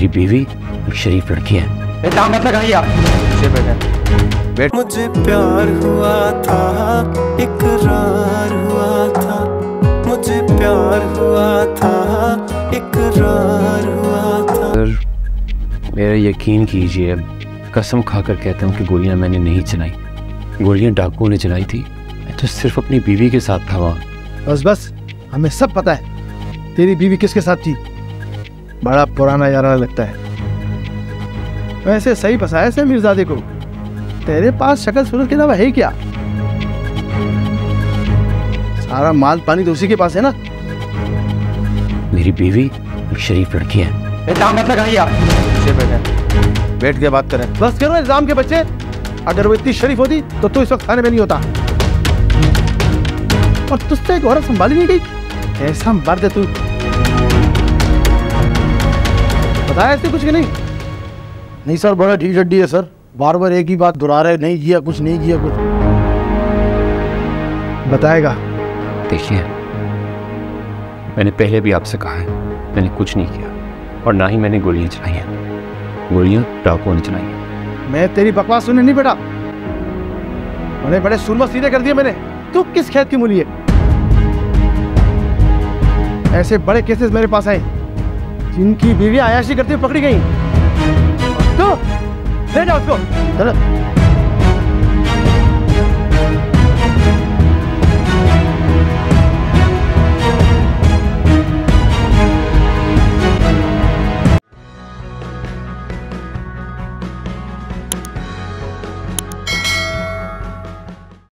मेरी बीवी एक शरीफ लड़की है। दाम मत लगाइए आप। बैठ। मुझे प्यार हुआ था, इकरार हुआ था, मुझे प्यार हुआ था, इकरार हुआ था। मेरा यकीन कीजिए, कसम खाकर कहता हूँ कि गोलियां मैंने नहीं चलाई, गोलियां डाकुओं ने चलाई थी। मैं तो सिर्फ अपनी बीवी के साथ था वहाँ। बस बस, हमें सब पता है तेरी बीवी किसके साथ थी। बड़ा पुराना यारा लगता है। वैसे सही फंसाया से मिर्जादे को। तेरे पास शक्ल सूरत के अलावा है क्या? सारा माल पानी तो उसी के पास है ना। मेरी बीवी एक शरीफ लड़की है। दाम मत लगाइए आप। बैठ के बात करें। बस करो इल्जाम के बच्चे। अगर वो इतनी शरीफ होती तो तू इस वक्त थाने में नहीं होता। और तुझसे एक औरत संभाली नहीं गई। ऐसा मर्द है तू। बताया ऐसे कुछ कि नहीं? नहीं सर, बड़ा ढीठ हड्डी है सर। बार बार एक ही बात दोहरा रहे, नहीं किया कुछ, नहीं किया कुछ। बताएगा? देखिए, मैंने पहले भी आपसे कहा है, मैंने कुछ नहीं किया और ना ही मैंने गोलियां चलाई हैं। गोलियां डाकुओं ने चलाई हैं। मैं तेरी बकवास सुनने नहीं बेटा। उन्हें बड़े सुरमा सीधे कर दिए मैंने। तू किस खेत की मूली है? ऐसे बड़े केसेस मेरे पास आए जिनकी बीवी आयाशी करती हुई पकड़ी गई। तो ले जाओ उसको। चलो।